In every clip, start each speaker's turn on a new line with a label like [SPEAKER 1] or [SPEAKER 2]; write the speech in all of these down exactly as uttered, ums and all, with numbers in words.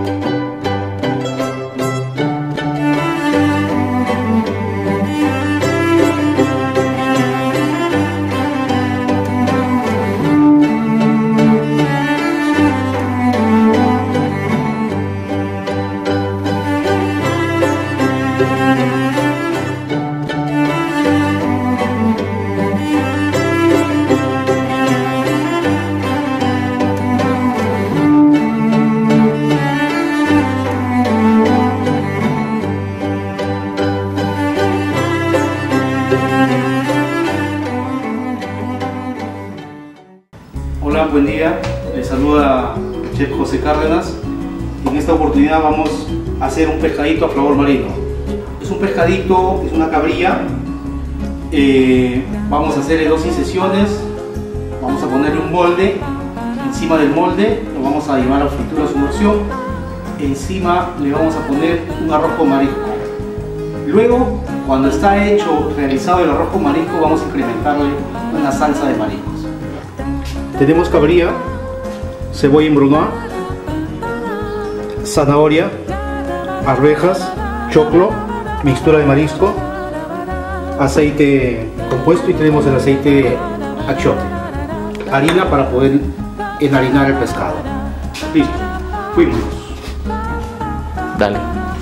[SPEAKER 1] Hola, buen día, les saluda el chef José Cárdenas. En esta oportunidad vamos a hacer un pescadito a flor marino. Es un pescadito, es una cabrilla. Eh, vamos a hacerle dos incisiones, vamos a ponerle un molde. Encima del molde lo vamos a llevar a fritura a su emulsión. Encima le vamos a poner un arroz con marisco. Luego, cuando está hecho, realizado el arroz con marisco, vamos a incrementarle una salsa de mariscos. Tenemos cabrilla, cebolla en brunoise, zanahoria, arvejas, choclo, mixtura de marisco, aceite compuesto y tenemos el aceite achiote, harina para poder enharinar el pescado. Listo, fuimos.
[SPEAKER 2] Dale.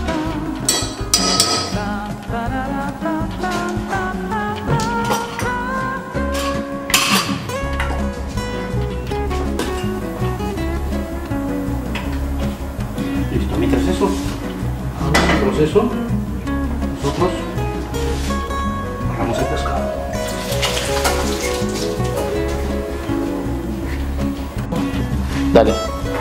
[SPEAKER 1] Listo, mientras eso, hagamos el proceso, nosotros agarramos el pescado.
[SPEAKER 2] Dale.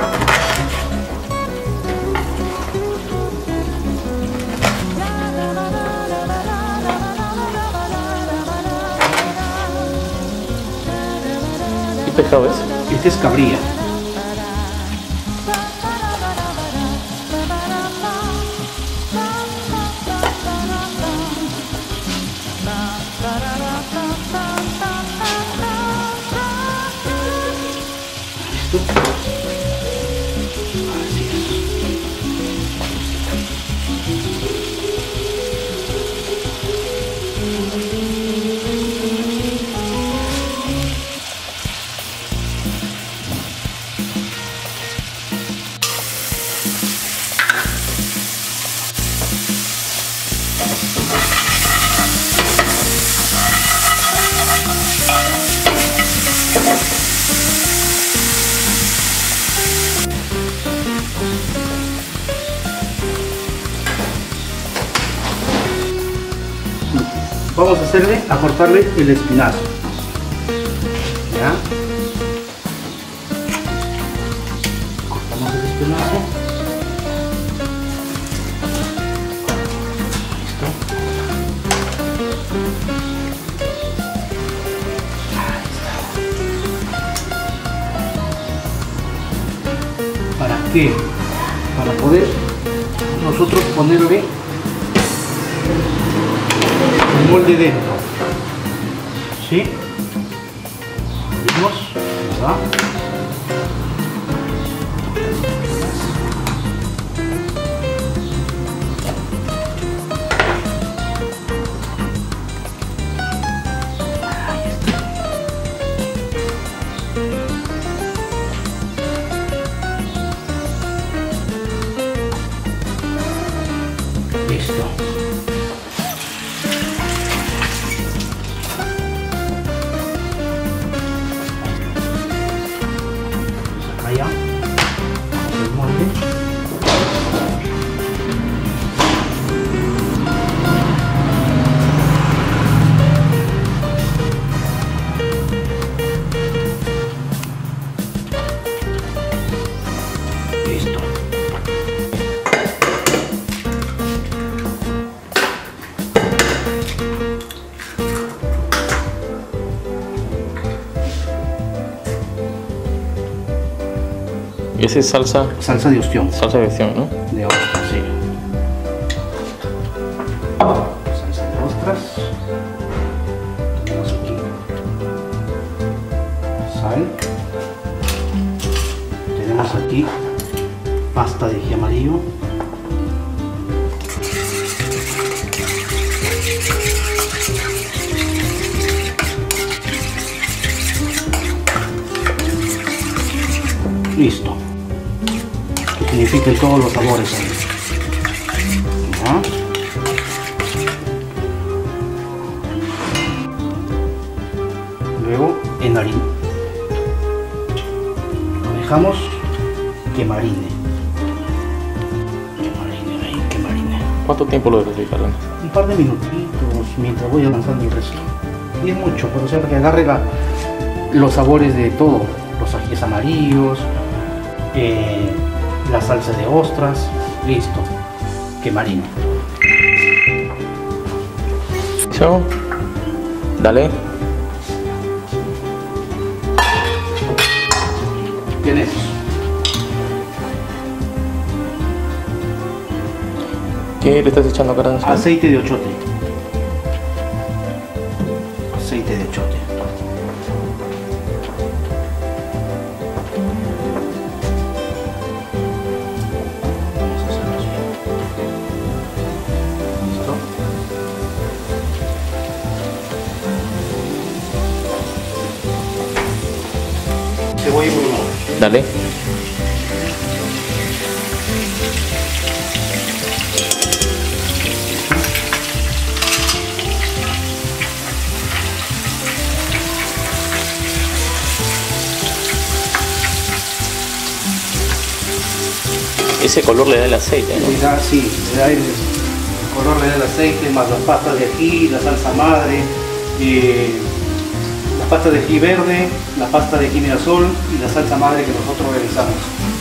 [SPEAKER 2] ¿Qué pescado es?
[SPEAKER 1] Este es cabrilla. Vamos a hacerle, a cortarle el espinazo. ¿Ya? Cortamos el espinazo. Listo. Ahí está. ¿Para qué? Para poder nosotros ponerle el molde dentro, ¿sí? Abrimos, ¿verdad? Ahí está. Listo. Allá, el molde. Listo.
[SPEAKER 2] ¿Y esa es salsa?
[SPEAKER 1] Salsa de ostión.
[SPEAKER 2] Salsa de ostión, ¿no?
[SPEAKER 1] De ostras, sí. Salsa de ostras. Tenemos aquí sal. Tenemos aquí pasta de ají amarillo. Listo. Que signifiquen todos los sabores ahí. ¿Ya? Luego en harina. Lo dejamos que marine. Que marine ahí, que marine.
[SPEAKER 2] ¿Cuánto tiempo lo debes dejar?
[SPEAKER 1] Un par de minutitos mientras voy avanzando el resto. Y es mucho, pero o sea, que agarre la, los sabores de todo. Los ajíes amarillos, eh, la salsa de ostras. Listo. Que marine.
[SPEAKER 2] Chao. Dale.
[SPEAKER 1] Tienes
[SPEAKER 2] ¿Qué le estás echando, Cardenas?
[SPEAKER 1] aceite de ochote. Aceite de ochote. Vamos a hacerlo así. ¿Listo? Cebolla y limón.
[SPEAKER 2] Dale. Ese color le da el aceite, ¿no?
[SPEAKER 1] Le da, sí, le da el, el color, le da el aceite, más las pastas de ají, la salsa madre, eh, la pasta de ají verde, la pasta de ají mirasol y la salsa madre que nosotros realizamos.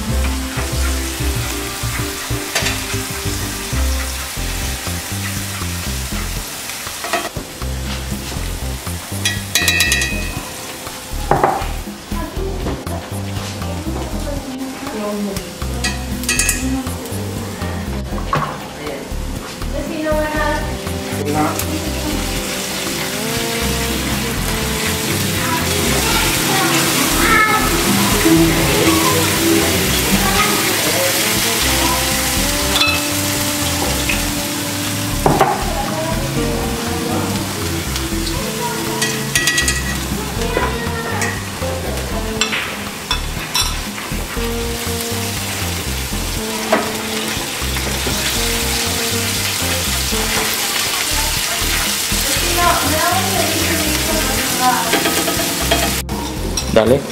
[SPEAKER 2] Dale.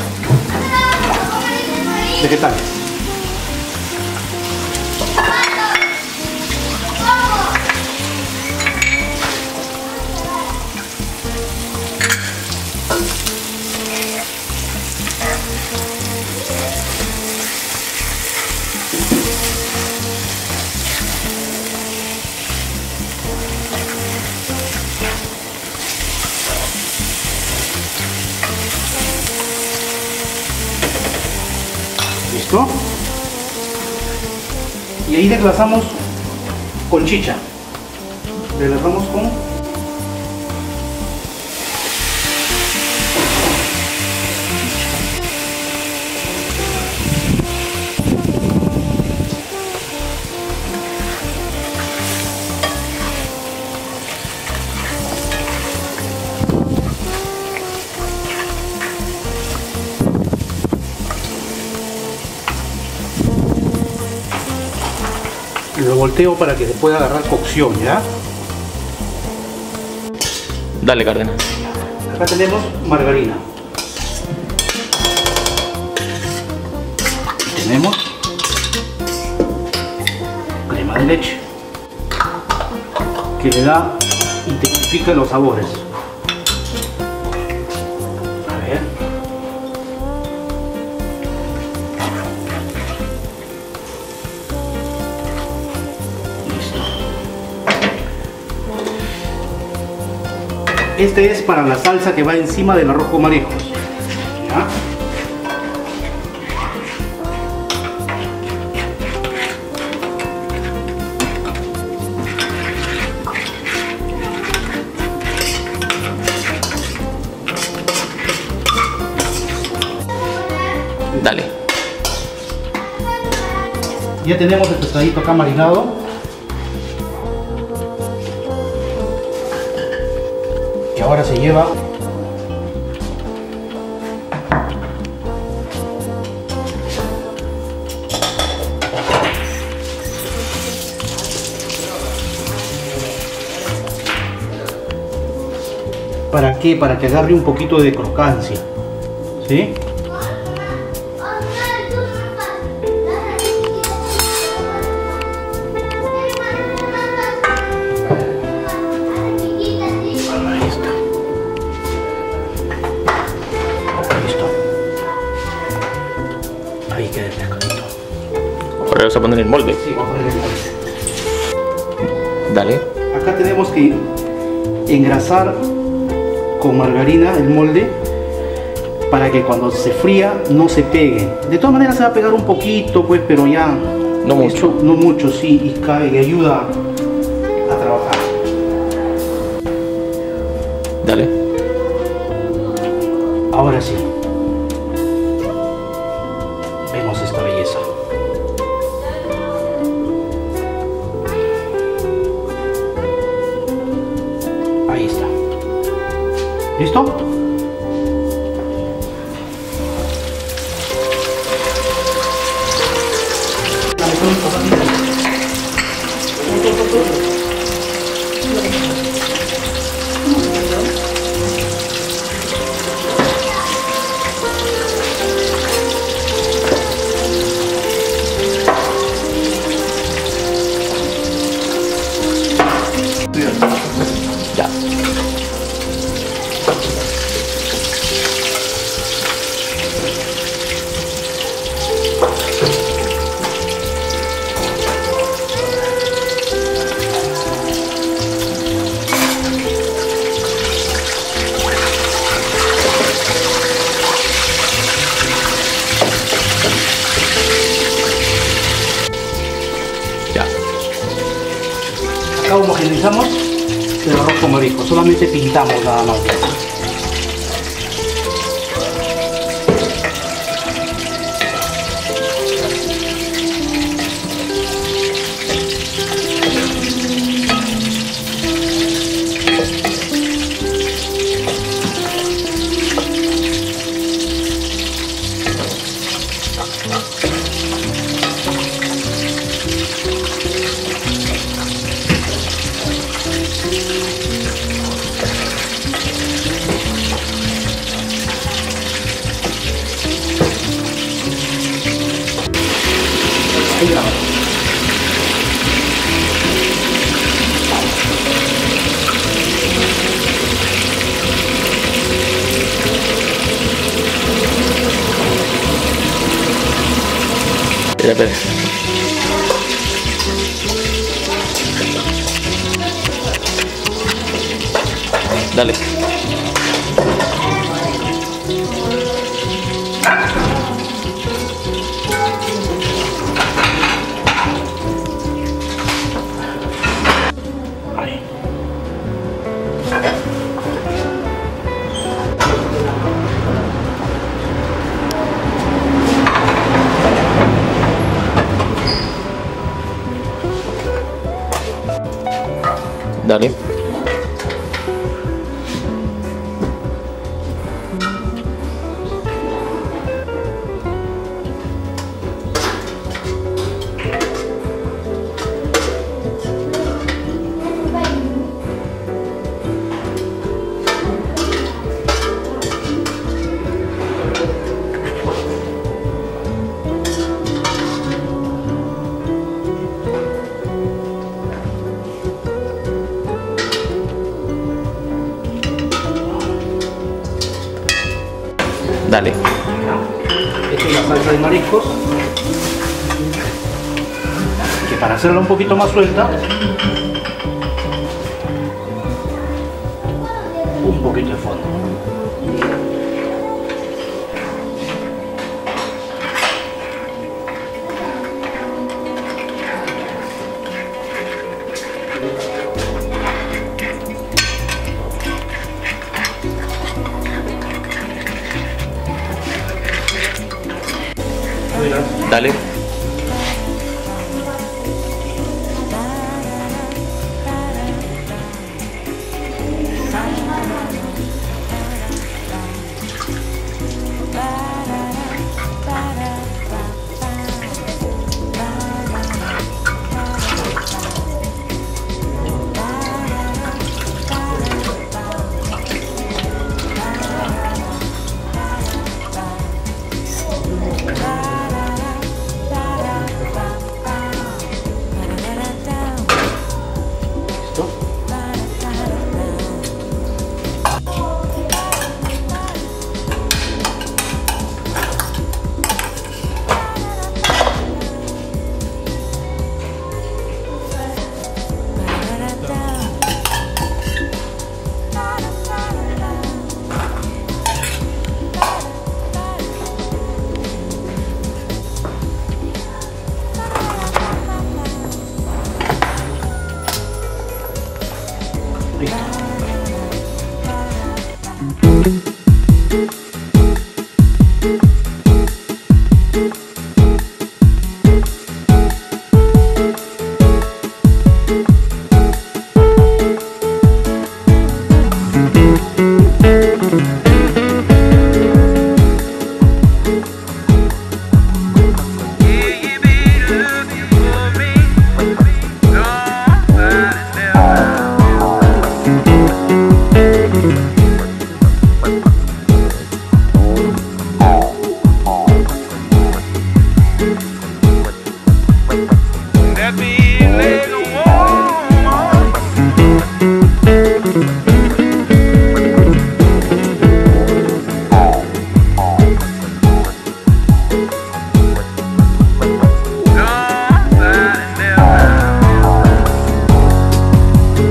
[SPEAKER 1] Vegetales. ¿Listo? Y ahí desglasamos con chicha. Desglasamos con lo volteo para que se pueda agarrar cocción, ¿ya?
[SPEAKER 2] Dale, Cardenas.
[SPEAKER 1] Acá tenemos margarina. Y tenemos crema de leche, que le da, intensifica los sabores. A ver. Este es para la salsa que va encima del arroz con mariscos. ¿Ya?
[SPEAKER 2] Dale.
[SPEAKER 1] Ya tenemos el pescadito acá marinado. Y ahora se lleva ¿para qué? Para que agarre un poquito de crocancia, ¿sí? Ahí queda el pescadito.
[SPEAKER 2] Ahora vas a poner el molde.
[SPEAKER 1] Sí, vamos a poner el molde.
[SPEAKER 2] Dale.
[SPEAKER 1] Acá tenemos que engrasar con margarina el molde para que cuando se fría no se pegue. De todas maneras se va a pegar un poquito, pues, pero ya
[SPEAKER 2] no mucho.
[SPEAKER 1] Esto, no mucho, sí, y cae y ayuda a trabajar.
[SPEAKER 2] Dale.
[SPEAKER 1] Ahora sí. Vemos esta belleza. Ahí está. ¿Listo?
[SPEAKER 2] Ya. Ya.
[SPEAKER 1] Acá homogeneizamos el arroz con marisco, solamente pintamos nada más. Ahí está.
[SPEAKER 2] Espera, espera. Dale.
[SPEAKER 1] Ahí.
[SPEAKER 2] Dale. Dale.
[SPEAKER 1] Esta es la salsa de mariscos, que para hacerla un poquito más suelta, un poquito de fondo.
[SPEAKER 2] Dale.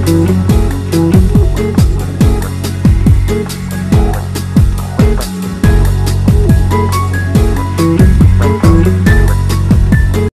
[SPEAKER 1] Chao.